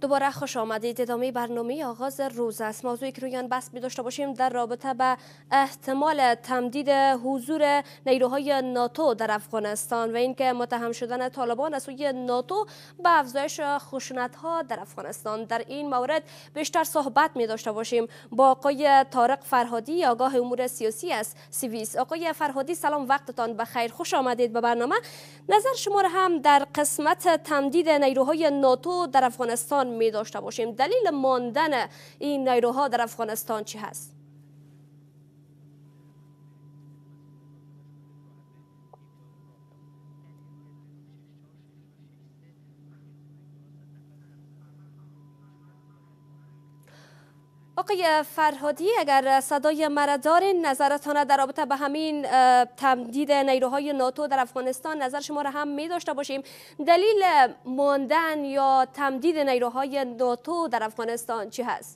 دوباره خوش آمدید. ادامه برنامه آغاز روز است. موضوعی که روی آن بحث می داشته باشیم در رابطه به احتمال تمدید حضور نیروهای ناتو در افغانستان و اینکه متهم شدن طالبان از سوی ناتو به افزایش خشونت‌ها در افغانستان. در این مورد بیشتر صحبت می داشته باشیم با آقای طارق فرهادی، آگاه امور سیاسی از سیویس. آقای فرهادی سلام، وقتتان بخیر، خوش آمدید به برنامه. نظر شما را هم در قسمت تمدید نیروهای ناتو در افغانستان می داشته باشیم. دلیل ماندن این نیروها در افغانستان چی هست؟ آقای فرهادی، اگر صدای مرا دارین، نظرتان در رابطه به همین تمدید نیروهای ناتو در افغانستان نظر شما را هم می داشته باشیم. دلیل ماندن یا تمدید نیروهای ناتو در افغانستان چی هست؟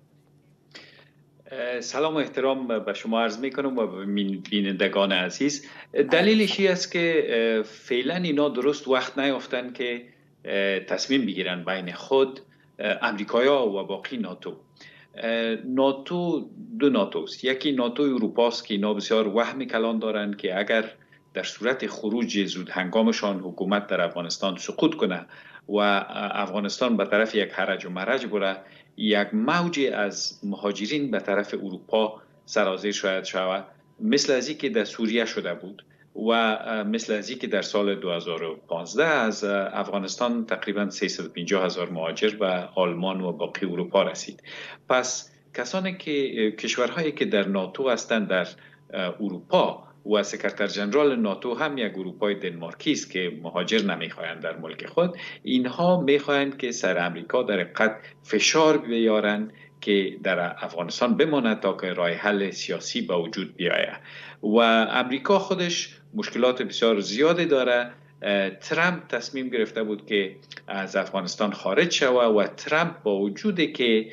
سلام و احترام به شما عرض می کنم و به بینندگان عزیز. دلیلش این است که فعلا اینا درست وقت نیافتن که تصمیم بگیرن بین خود امریکایا و باقی ناتو. ناتو دو ناتوست. یکی ناتو اروپاست که اینا بسیار وهم کلان دارن که اگر در صورت خروج زود هنگامشان حکومت در افغانستان سقوط کنه و افغانستان به طرف یک هرج و مرج بره، یک موج از مهاجرین به طرف اروپا سرازیر شود، مثل از که در سوریه شده بود و مثل از که در سال 2015 از افغانستان تقریبا 350,000 مهاجر به آلمان و باقی اروپا رسید. پس کسانی که کشورهایی که در ناتو هستند در اروپا و سکرتر جنرال ناتو هم یک اروپای دنمارکی است که مهاجر نمیخواهند در ملک خود، اینها میخواهند که سر امریکا در حقیقت فشار بیارن که در افغانستان بماند تا که راه حل سیاسی به وجود بیاید. و امریکا خودش مشکلات بسیار زیادی داره. ترامپ تصمیم گرفته بود که از افغانستان خارج شود و ترامپ با وجودی که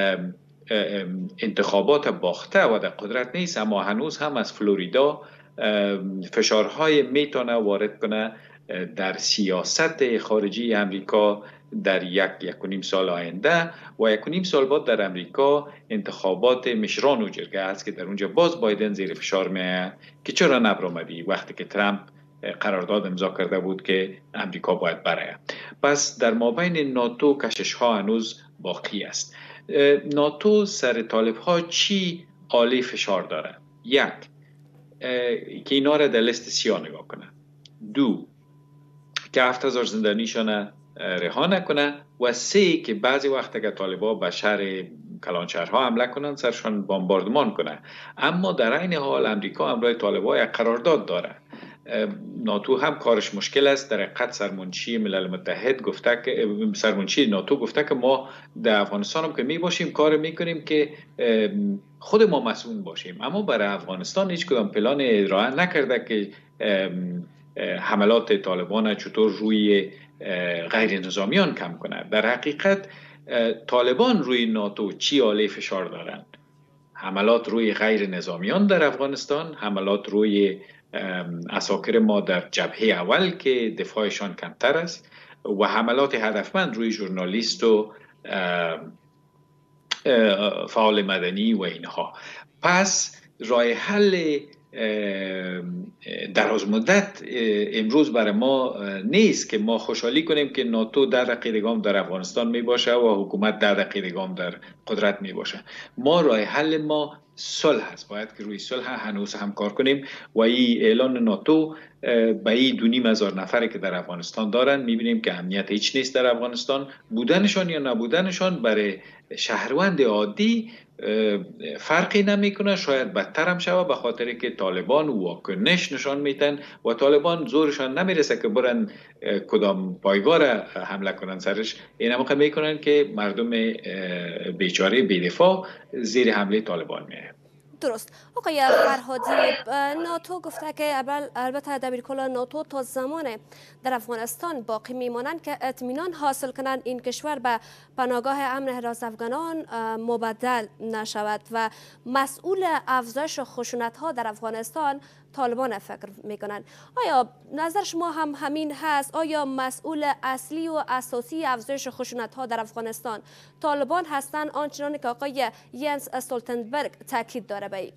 انتخابات باخته و در قدرت نیست، اما هنوز هم از فلوریدا فشارهای میتونه وارد کنه در سیاست خارجی امریکا در یک و نیم سال آینده. و یک و نیم سال بعد در امریکا انتخابات مشران و جرگه است که در اونجا باز بایدن زیر فشار میه که چرا نبرآمدی وقتی که ترامپ قرارداد امضا کرده بود که امریکا باید بره. پس در مابین ناتو کشش ها هنوز باقی است. ناتو سر طالب ها چی عالی فشار داره؟ یک، که اینا را در لیست سیاه نگاه کنه. دو، که 7,000 زندانیشان رها نکنه. و سه، که بعضی وقت که طالبا به شهر کلانشهرها حمله کنن سرشان بمباردمان کنه. اما در این حال امریکا همراه طالبا یک قرارداد داره. ناتو هم کارش مشکل است. در حقیقت سرمنشی ملل متحد گفته که سرمنشی ناتو گفته که ما در افغانستان هم که می باشیم کار میکنیم که خود ما مسئول باشیم، اما برای افغانستان هیچ کدام پلان ارائه نکرده که حملات طالبان چطور روی غیر نظامیان کم کنه. در حقیقت طالبان روی ناتو چی عالی فشار دارند؟ حملات روی غیر نظامیان در افغانستان، حملات روی عساکر ما در جبهه اول که دفاعشان کمتر است و حملات هدفمند روی ژورنالیست و فعال مدنی و اینها. پس راه حل دراز مدت امروز برای ما نیست که ما خوشحالی کنیم که ناتو 10 دقیقه در افغانستان می باشه و حکومت 10 دقیقه در قدرت می باشه. ما راه حل ما صلح هست. باید که روی صلح هنوز هم کار کنیم و این اعلان ناتو به این 2,500 نفری که در افغانستان دارن میبینیم که امنیت هیچ نیست در افغانستان. بودنشان یا نبودنشان برای شهروند عادی فرقی نمیکنه، شاید بدتر هم شود، به خاطر که طالبان واکنش نشان میدن و طالبان زورشان نمیرسه که برن کدام پایگاه را حمله کنن سرش. این موقع میکنن که مردم بیچاره بی‌دفاع زیر حمله طالبان میه. درست. آقای فرهادی، ناتو گفته که البته دبیرکل ناتو تا زمان در افغانستان باقی میمانند که اطمینان حاصل کنند این کشور به پناهگاه امن حراس افغانان مبدل نشود و مسئول افزایش خشونت ها در افغانستان طالبان فکر میکنن. آیا نظر شما هم همین هست؟ آیا مسئول اصلی و اساسی افزایش خشونت ها در افغانستان طالبان هستند آنچنان که آقای ینس استولتنبرگ تاکید داره به؟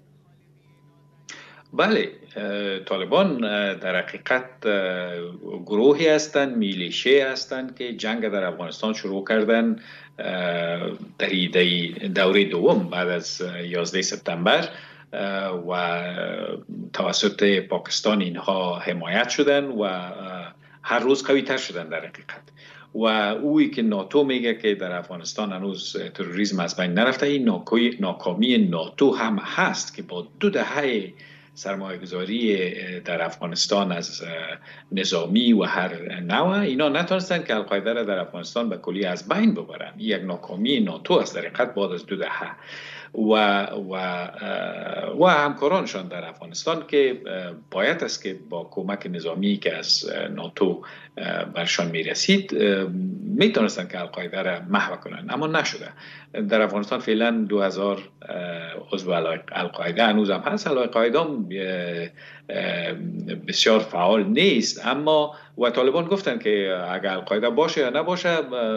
بله، طالبان در حقیقت گروهی هستند، میلیشه هستند که جنگ در افغانستان شروع کردن در دوره دوم بعد از 11 سپتامبر و توسط پاکستان اینها حمایت شدن و هر روز قوی تر شدن در حقیقت. و اویی که ناتو میگه که در افغانستان هنوز تروریسم از بین نرفته، این ناکامی ناتو هم هست که با 2 دهه سرمایه‌گذاری در افغانستان از نظامی و هر نوع اینا نتونستن که القاعده را در افغانستان به کلی از بین ببرن. یک ناکامی ناتو است در حقیقت بعد از 2 دهه و همکارانشان در افغانستان که باید است که با کمک نظامی که از ناتو برشان میرسید میتونستن که القاعده را محو کنن، اما نشده. در افغانستان فعلا 2000 عضو القاعده هنوز هم هست. القاعده بسیار فعال نیست، اما و طالبان گفتن که اگر القاعده باشه یا نباشه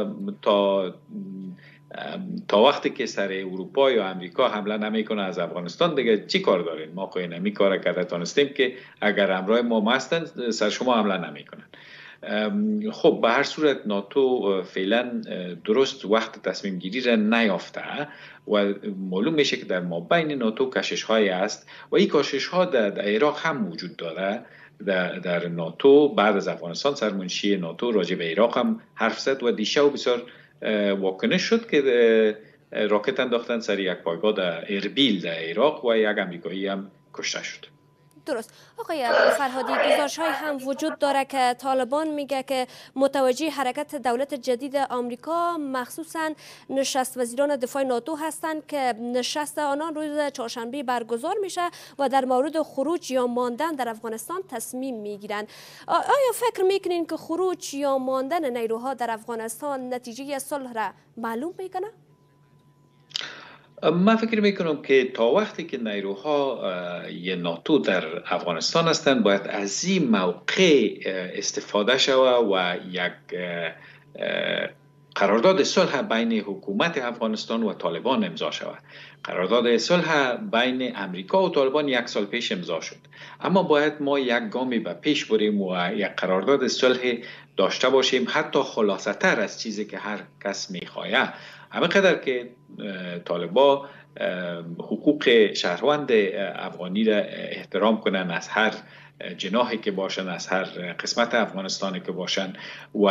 تا وقتی که سر اروپا یا امریکا حمله نمیکنه از افغانستان دیگه چی کار دارین؟ ما خو نمی کار کرده تانستیم که اگر همراه ما هستن سر شما حمله نمیکنن. خب به هر صورت ناتو فعلا درست وقت تصمیم گیری را نیافته و معلوم میشه که در مابین ناتو کشش های است و این کشش ها در عراق هم وجود داره. در ناتو بعد از افغانستان سرمنشی ناتو راجع به عراق هم حرف زد و دیشب بسیار واکنش شد که راکت انداختن سر یک پایگاه در اربیل در عراق و یک امریکایی هم کشته شد. درست. آقای فرهادی، گزارش های هم وجود داره که طالبان میگه که متوجه حرکت دولت جدید آمریکا مخصوصا نشست وزیران دفاع ناتو هستند که نشست آنان روز چهارشنبه برگزار میشه و در مورد خروج یا ماندن در افغانستان تصمیم میگیرند. آیا فکر میکنین که خروج یا ماندن نیروها در افغانستان نتیجه صلح را معلوم میکنه؟ من فکر میکنم که تا وقتی که نیروهای ناتو در افغانستان هستند باید از این موقع استفاده شود و یک قرارداد صلح بین حکومت افغانستان و طالبان امضا شود. قرارداد صلح بین امریکا و طالبان 1 سال پیش امضا شد، اما باید ما یک گامی به پیش بریم و یک قرارداد صلح داشته باشیم، حتی خلاصه تر از چیزی که هر کس میخواهد. همه قدر که طالبا حقوق شهروند افغانی را احترام کنن، از هر جناحی که باشن، از هر قسمت افغانستانی که باشن و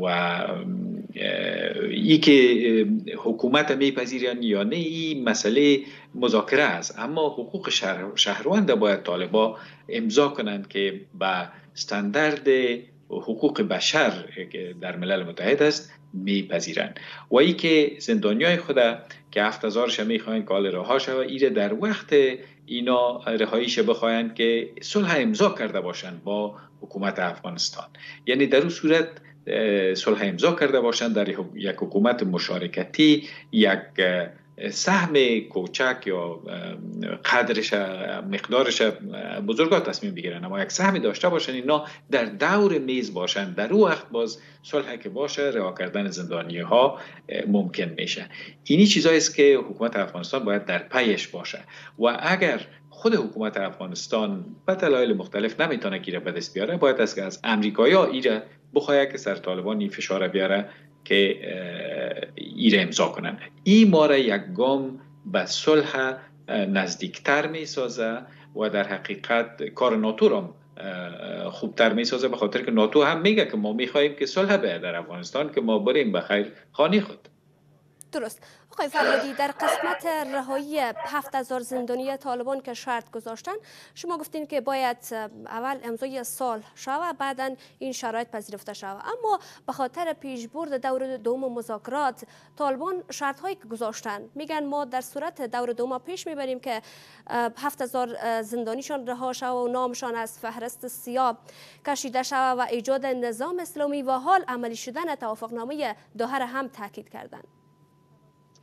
ای که حکومت میپذیرن یا نه، این مسئله مذاکره است، اما حقوق شهروند باید طالبا امضا کنند که به استاندارد حقوق بشر که در ملل متحد است میپذیرند و ای که زندانیای خود که 7000 میخواین که حال رها شود، ایره در وقت اینا رهاییش بخواین که صلح امضا کرده باشند با حکومت افغانستان. یعنی در اون صورت صلح امضا کرده باشند در یک حکومت مشارکتی، یک سهم کوچک یا قدرش مقدارش بزرگا تصمیم بگیرن، اما یک سهمی داشته باشن، اینا در دور میز باشن، در اون وقت باز صلح که باشه رها کردن زندانی ها ممکن میشه. اینی چیزایی است که حکومت افغانستان باید در پیش باشه و اگر خود حکومت افغانستان به دلایل مختلف نمیتونه گیره به دست بیاره، باید است که از امریکایی‌ها ایره بخواد که سر طالبان این فشار بیاره که ایره امضا کنن. این ما را یک گام به صلح نزدیکتر می سازه و در حقیقت کار ناتو را خوبتر می سازه، به خاطر که ناتو هم میگه که ما میخواهیم که صلح بیاید در افغانستان که ما بریم به خیر خانه خود. درست. آقای فرهادی، در قسمت رهایی 7000 زندانی طالبان که شرط گذاشتن، شما گفتین که باید اول امضای صلح شود، بعدا این شرایط پذیرفته شود، اما به خاطر پیشبرد دور دوم مذاکرات طالبان شرط هایی که گذاشتن میگن ما در صورت دور دوم پیش میبریم که 7000 زندانیشان رها شود و نامشان از فهرست سیاه کشیده شود و ایجاد نظام اسلامی و حال عملی شدن توافقنامه دوحه هم تاکید کردند.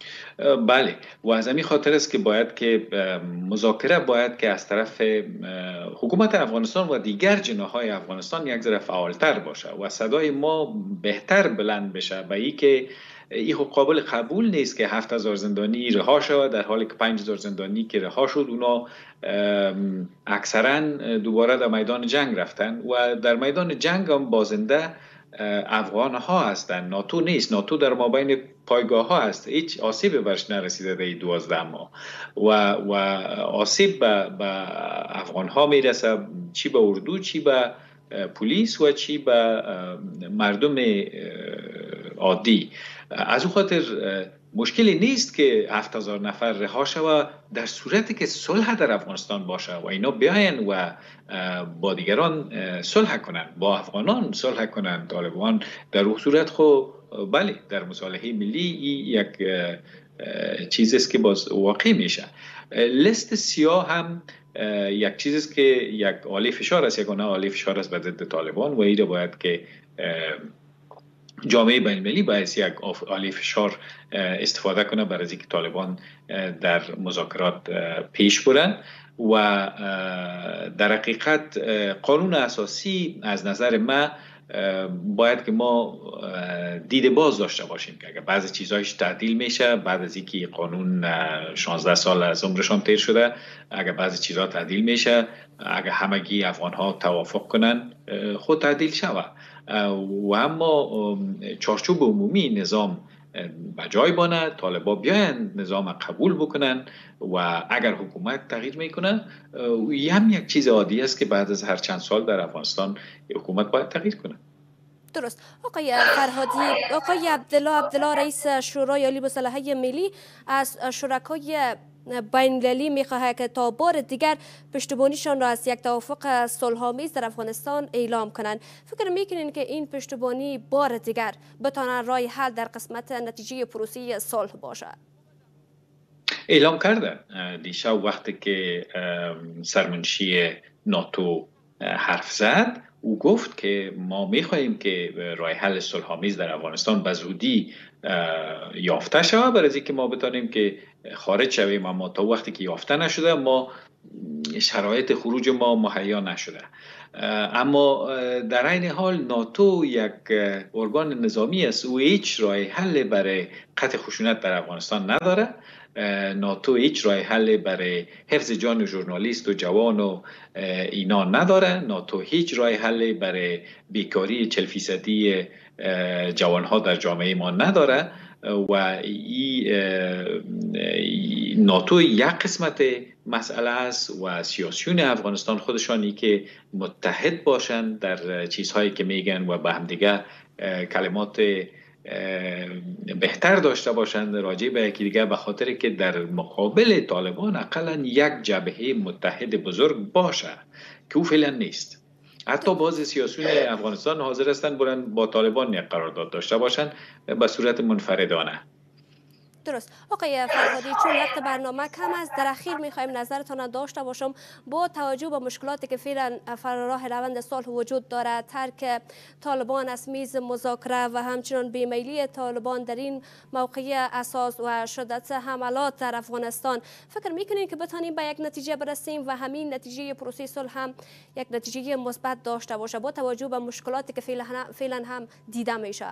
بله، و از همین خاطر است که باید که مذاکره باید که از طرف حکومت افغانستان و دیگر جناح‌های افغانستان یک ذره فعالتر باشه و صدای ما بهتر بلند بشه به این که این قابل قبول نیست که 7000 زندانی رها شود در حالی که 5000 زندانی که رها شد اونا اکثرا دوباره در میدان جنگ رفتن و در میدان جنگ هم بازنده افغان ها هستند. ناتو نیست. ناتو در مابین پایگاه ها هست. هیچ آسیب برش نرسیده در 12 ماه و آسیب به افغان ها میرسه، چی به اردو، چی به پلیس و چی به مردم عادی. از اون خاطر مشکلی نیست که 7000 نفر رها شود در صورتی که صلح در افغانستان باشه و اینا بیاین و با دیگران صلح کنن، با افغانان صلح کنن. طالبان در اون صورت خو بله در مصالحه ملی یک چیزی است که باز واقع میشه. لیست سیاه هم یک چیزی است که یک آله فشار است، یگانه آله فشار است به ضد طالبان و ایده باید که جامعه بین المللی باید یک آله فشار استفاده کنه برای اینکه طالبان در مذاکرات پیش برن و در حقیقت قانون اساسی از نظر من باید که ما دید باز داشته باشیم که اگر بعضی چیزهایش تعدیل میشه بعد از اینکه قانون 16 سال از عمرشان تیر شده، اگر بعضی چیزها تعدیل میشه، اگر همگی افغان ها توافق کنن خود تعدیل شود و اما چارچوب عمومی نظام بجای بانه، طالبا بیاین نظام قبول بکنن و اگر حکومت تغییر میکنه هم یک چیز عادی است که بعد از هر چند سال در افغانستان حکومت باید تغییر کنه. درست. آقای فرهادی، آقای عبدالله رئیس شورای عالی مسلحه ملی از شرکای بین المللی میخواهد که تا بار دیگر پشتیبانیشان را از یک توافق صلح‌آمیز در افغانستان اعلام کنند. فکر میکنین که این پشتیبانی بار دیگر بتواند راه حل در قسمت نتیجه پروسه صلح باشد؟ اعلام کرده دیشب وقتی که سرمنشی ناتو حرف زد، او گفت که ما میخواهیم که راه حل صلح‌آمیز در افغانستان به زودی یافته شود برای اینکه ما بتانیم که خارج شویم، اما تا وقتی که یافته نشده ما شرایط خروج ما مهیا نشده. اما در این حال ناتو یک ارگان نظامی است، او هیچ راه حل برای قطع خشونت در افغانستان نداره. ناتو هیچ راه حل برای حفظ جان ژورنالیست و جوان و اینا نداره. ناتو هیچ راه حل برای بیکاری 40% جوانها در جامعه ما نداره و ناتو یک قسمت مسئله است و سیاسیون افغانستان خودشانی که متحد باشند در چیزهایی که میگن و به هم دیگه کلمات بهتر داشته باشند راجع به یکی دیگه، به خاطر که در مقابل طالبان اقلا یک جبهه متحد بزرگ باشه که او فعلا نیست. حتی بعضی سیاسیون افغانستان حاضر هستند برن با طالبان یک قرارداد داشته باشند به صورت منفردانه. درست. آقای فرهادی، چون وقت برنامه کم است، در اخیر میخوایم نظرتان داشته باشم با توجه به مشکلاتی که فعلا راه روند صلح وجود دارد، ترک طالبان از میز مذاکره و همچنان بیمیلی طالبان در این موقع اساس و شدت حملات در افغانستان، فکر میکنید که بتانیم به یک نتیجه برسیم و همین نتیجه پروسه صلح هم یک نتیجه مثبت داشته باشه با توجه به مشکلاتی که فعلا هم دیده میشه؟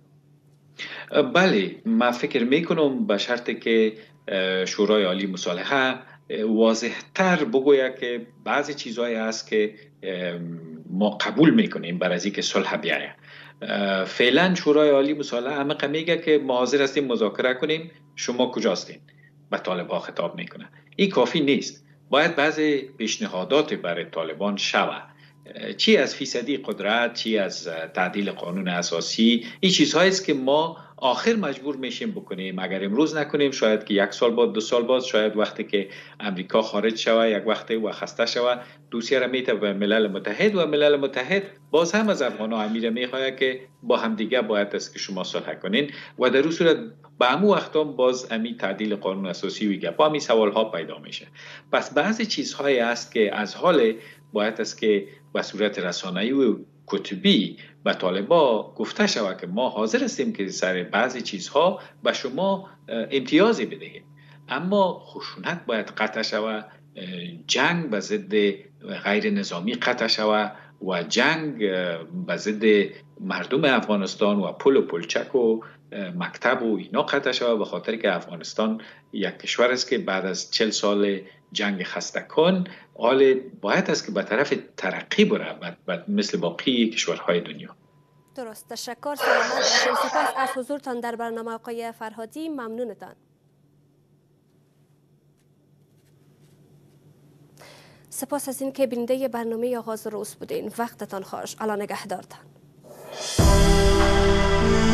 بله، من فکر میکنم به شرطی که شورای عالی مصالحه واضح‌تر بگوید که بعضی چیزهایی هست که ما قبول میکنیم برای از اینکه صلح بیاید. فعلا شورای عالی مصالحه همه میگه که ما حاضر هستیم مذاکره کنیم، شما کجاستین؟ به طالبان خطاب میکنه. این کافی نیست، باید بعضی پیشنهادات برای طالبان شود، چی از فیصدی قدرت، چی از تعدیل قانون اساسی. این چیزهایی است که ما آخر مجبور میشیم بکنیم. اگر امروز نکنیم شاید که 1 سال بعد، 2 سال بعد، شاید وقتی که امریکا خارج شود یک وقتی و خسته شود، دوسیه را میته به ملل متحد و ملل متحد باز هم از افغان‌ها امیر میخواد که با هم دیگه باید است که شما صلح کنین و در اون صورت به همون وقتا باز امی تعدیل قانون اساسی و با همین سوال ها پیدا میشه. پس بعضی چیزهایی است که از حال باید است که به صورت رسانه‌ای و کتبی به طالبا گفته شود که ما حاضر هستیم که سر بعضی چیزها به شما امتیازی بدهیم، اما خشونت باید قطع شود، جنگ به ضد غیر نظامی قطع شود و جنگ به ضد مردم افغانستان و پل و پلچک و مکتب و اینا قطع شود، به خاطر که افغانستان یک کشور است که بعد از 40 سال جنگ خستکان حال باید است که به طرف ترقی بره مثل باقی کشورهای دنیا. درست، تشکر سلامت باشین. سپاس از حضورتان در برنامه آقای فرهادی، ممنونتان. سپاس از این که بیننده برنامه آغاز روز بودین. وقتتان خوش. الله نگهدارتان.